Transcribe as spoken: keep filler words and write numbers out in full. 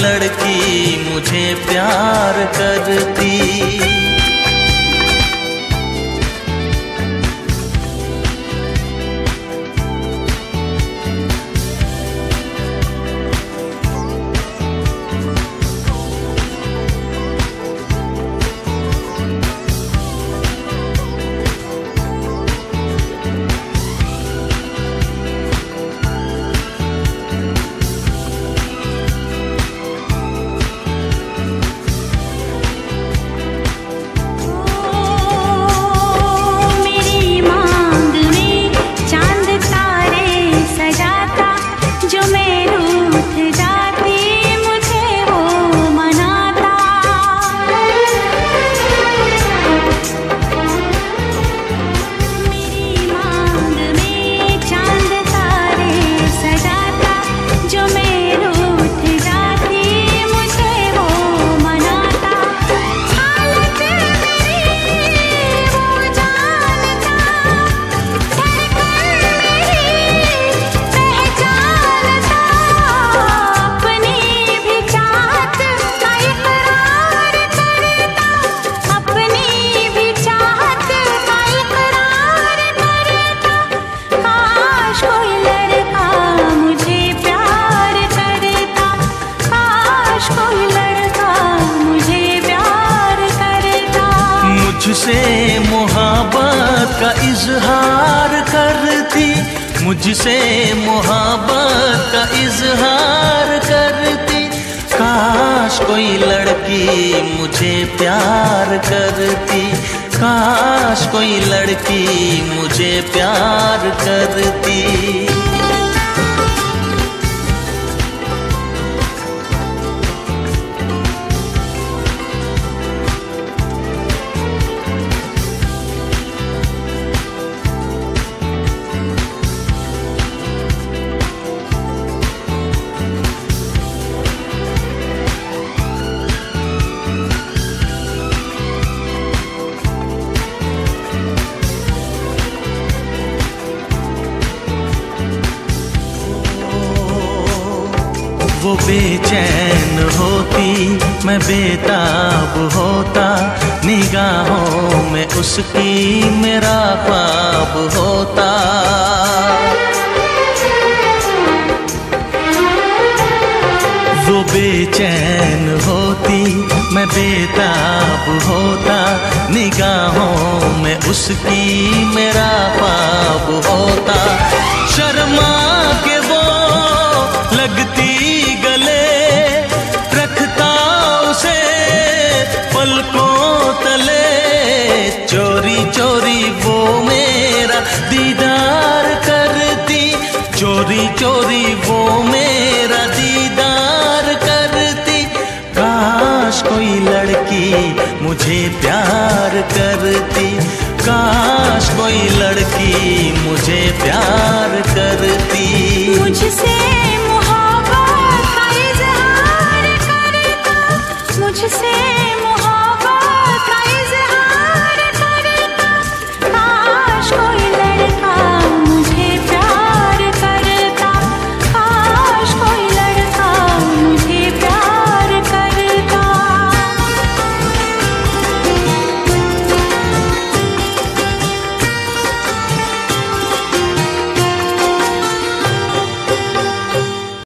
लड़की मुझे प्यार करती। मुझसे मोहब्बत का इजहार करती, मुझसे मोहब्बत का इजहार करती। काश कोई लड़की मुझे प्यार करती, काश कोई लड़की मुझे प्यार करती। वो बेचैन होती, मैं बेताब होता, निगाहों में उसकी मेरा ख्वाब होता। वो बेचैन होती, मैं बेताब होता, निगाहों में उसकी मेरा ख्वाब होता। शर्मा के वो लगती गले, रखता उसे पलकों तले। चोरी चोरी वो मेरा दीदार करती, चोरी चोरी वो मेरा दीदार करती। काश कोई लड़की मुझे प्यार करती, काश कोई लड़की मुझे प्यार करती। मुझसे मोहब्बत का इजहार करता, मुझसे